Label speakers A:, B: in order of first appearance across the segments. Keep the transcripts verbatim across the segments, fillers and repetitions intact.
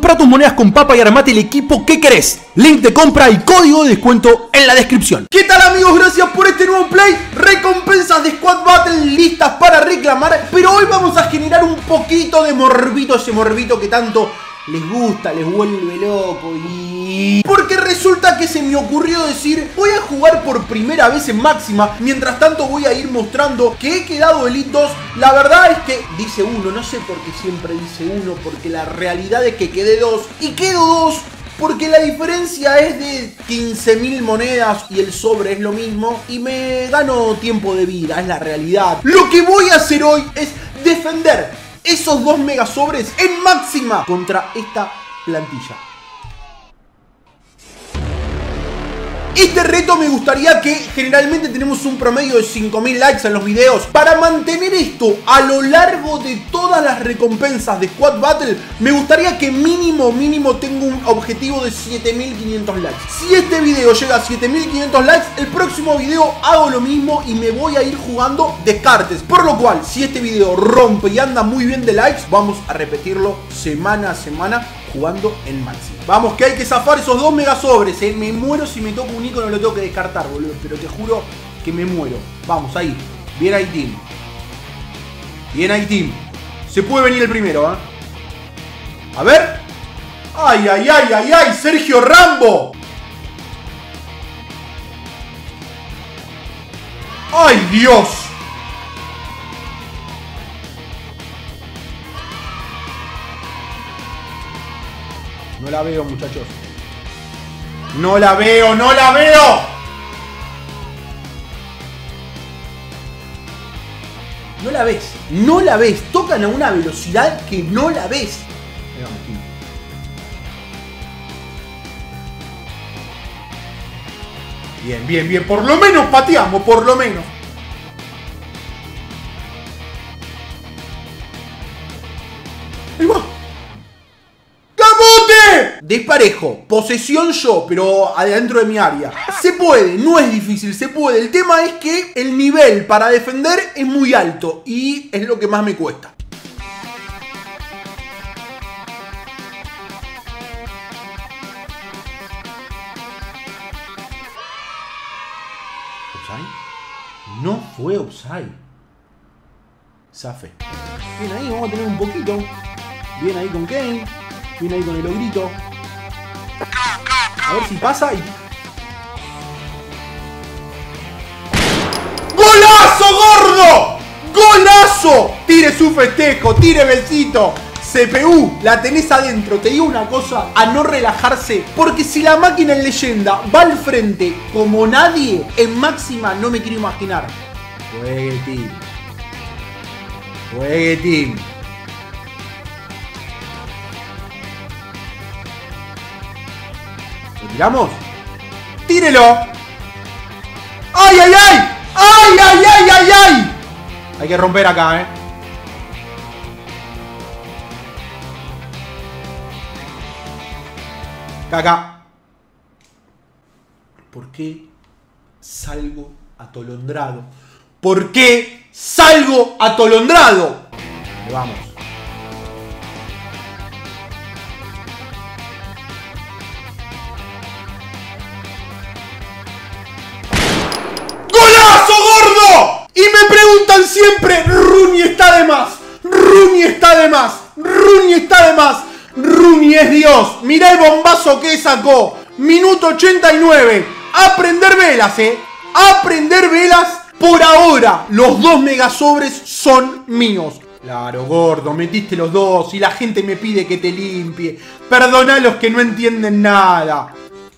A: Compra tus monedas con Papa y armate el equipo que querés. Link de compra y código de descuento en la descripción. ¿Qué tal, amigos? Gracias por este nuevo play. Recompensas de Squad Battle listas para reclamar. Pero hoy vamos a generar un poquito de morbito, ese morbito que tanto les gusta, les vuelve loco. Y... porque resulta que se me ocurrió decir, voy a jugar por primera vez en máxima. Mientras tanto voy a ir mostrando que he quedado Elite dos. La verdad es que dice uno, no sé por qué siempre dice uno, porque la realidad es que quedé dos. Y quedo dos porque la diferencia es de quince mil monedas y el sobre es lo mismo. Y me gano tiempo de vida, es la realidad. Lo que voy a hacer hoy es defender esos dos mega sobres en máxima contra esta plantilla. Este reto me gustaría que generalmente tenemos un promedio de cinco mil likes en los videos. Para mantener esto a lo largo de todas las recompensas de Squad Battle, me gustaría que mínimo, mínimo tenga un objetivo de siete mil quinientos likes. Si este video llega a siete mil quinientos likes, el próximo video hago lo mismo y me voy a ir jugando Descartes. Por lo cual, si este video rompe y anda muy bien de likes, vamos a repetirlo semana a semana jugando en máximo. Vamos, que hay que zafar esos dos mega sobres, eh. Me muero si me toco un icono, lo tengo que descartar, boludo. Pero te juro que me muero. Vamos, ahí. Bien ahí, team. Bien ahí, team. Se puede venir el primero, ¿eh? A ver. ¡Ay, ay, ay, ay, ay! ¡Sergio Rambo! ¡Ay, Dios! No la veo, muchachos. No la veo, no la veo. No la ves, no la ves. Tocan a una velocidad que no la ves. Bien, bien, bien. Por lo menos pateamos, por lo menos. Ahí va. Desparejo, posesión yo, pero adentro de mi área. Se puede, no es difícil, se puede. El tema es que el nivel para defender es muy alto y es lo que más me cuesta. ¿Offside? No fue offside. Zafe. Bien ahí, vamos a tener un poquito. Bien ahí con Kane. Viene ahí con el ogrito. A ver si pasa y... ¡Golazo, gordo! ¡Golazo! Tire su festejo, tire besito. C P U, la tenés adentro. Te digo una cosa, a no relajarse. Porque si la máquina en leyenda va al frente como nadie, en máxima no me quiero imaginar. Juegue, team. Juegue, team. ¿Lo tiramos? ¡Tírelo! ¡Ay, ay, ay! ¡Ay, ay, ay, ay, ay! Hay que romper acá, ¿eh? Caca. ¿Por qué salgo atolondrado? ¿Por qué salgo atolondrado? Le vamos. Y me preguntan siempre, Rooney está de más, Rooney está de más, Rooney está de más, Rooney es Dios. Mirá el bombazo que sacó, minuto ochenta y nueve, a prender velas, eh, a prender velas. Por ahora, los dos megasobres son míos. Claro, gordo, metiste los dos y la gente me pide que te limpie. Perdona a los que no entienden nada.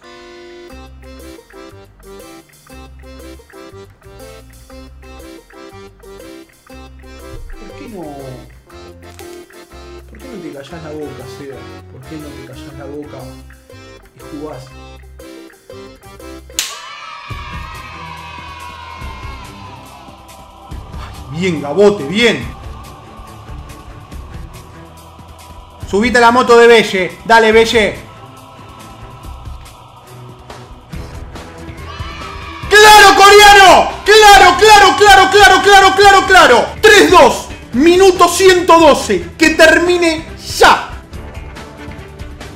A: ¿Por qué no te callás la boca, Seba? ¿Por qué no te callás la boca y jugás? Ay, bien, Gabote, bien. Subite a la moto de Belle. Dale, Belle. ¡Claro, coreano! ¡Claro, claro, claro, claro, claro, claro, claro! tres dos. Minuto ciento doce. Que termine ya.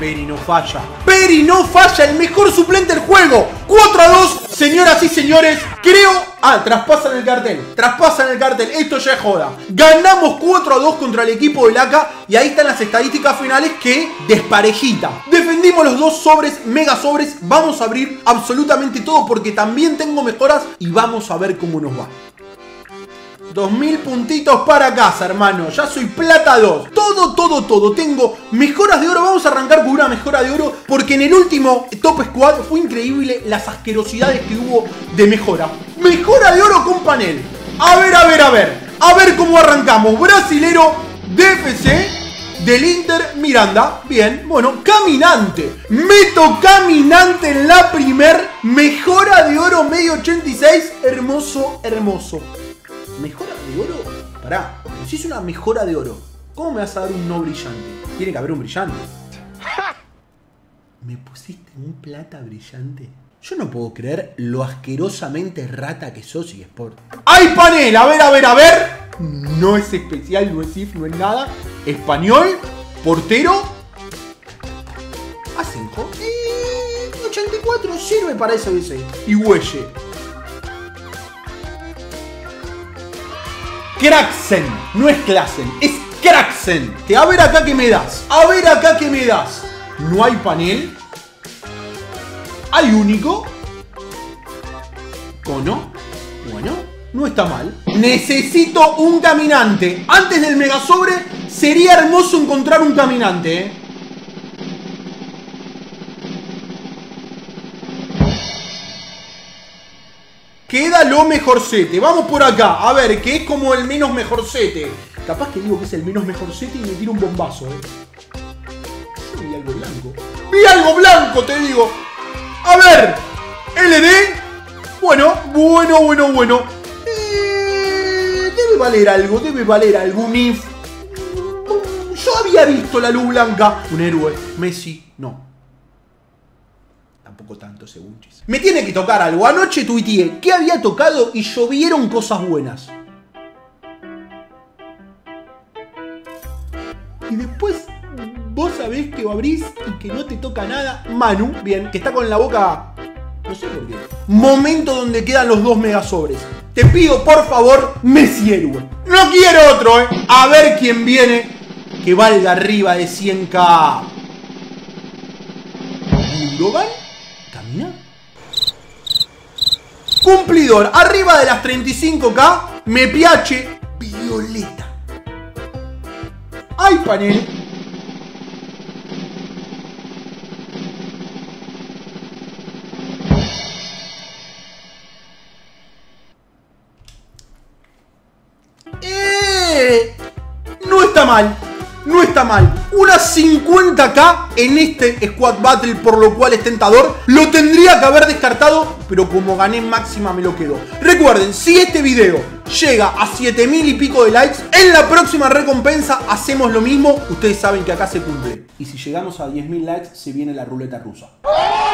A: Peri no falla. Peri no falla, el mejor suplente del juego. cuatro a dos, señoras y señores. Creo... Ah, traspasan el cartel. Traspasan el cartel. Esto ya es joda. Ganamos cuatro a dos contra el equipo del A K. Y ahí están las estadísticas finales que desparejita. Defendimos los dos sobres, mega sobres. Vamos a abrir absolutamente todo porque también tengo mejoras. Y vamos a ver cómo nos va. dos mil puntitos para casa, hermano. Ya soy plata dos. Todo, todo, todo. Tengo mejoras de oro. Vamos a arrancar con una mejora de oro porque en el último Top Squad fue increíble las asquerosidades que hubo de mejora. Mejora de oro con panel. A ver, a ver, a ver. A ver cómo arrancamos. Brasilero D F C del Inter Miranda. Bien, bueno, caminante. Meto caminante en la primer. Mejora de oro medio ochenta y seis. Hermoso, hermoso. ¿Mejora de oro? Pará, si es una mejora de oro, ¿cómo me vas a dar un no brillante? Tiene que haber un brillante. ¿Me pusiste un plata brillante? Yo no puedo creer lo asquerosamente rata que sos, eSport. ¡Hay panel! A ver, a ver, a ver. No es especial, no es I F, no es nada. Español, portero. Asenjo. Eh, ochenta y cuatro sirve para eso ese. Y Huelle. Kraxen, no es Klassen, es Kraxen. A ver acá que me das. A ver acá que me das. No hay panel. Hay único. Cono. Bueno, no está mal. Necesito un caminante. Antes del mega sobre sería hermoso encontrar un caminante, ¿eh? Queda lo mejorcete. Vamos por acá. A ver, que es como el menos mejorcete. Capaz que digo que es el menos mejorcete y me tiro un bombazo, ¿eh? Yo vi algo blanco. Vi algo blanco, te digo. A ver. L D. Bueno, bueno, bueno, bueno. Eh, debe valer algo. Debe valer algún I F. Yo había visto la luz blanca. Un héroe. Messi. No. Tampoco tanto, según Chis. Me tiene que tocar algo. Anoche tuiteé que había tocado y llovieron cosas buenas. Y después vos sabés que abrís y que no te toca nada. Manu, bien, que está con la boca... No sé por qué. Momento donde quedan los dos megasobres. Te pido, por favor, Messi héroe. No quiero otro, ¿eh? A ver quién viene que valga arriba de cien k. ¿Gundogan? ¿Camina? Cumplidor, arriba de las treinta y cinco k. Me piace violeta. Hay panel. ¡Eh! No está mal. No está mal. Unas cincuenta k en este Squad Battle, por lo cual es tentador. Lo tendría que haber descartado, pero como gané máxima me lo quedo. Recuerden, si este video llega a siete mil y pico de likes, en la próxima recompensa hacemos lo mismo. Ustedes saben que acá se cumple. Y si llegamos a diez mil likes, se viene la ruleta rusa.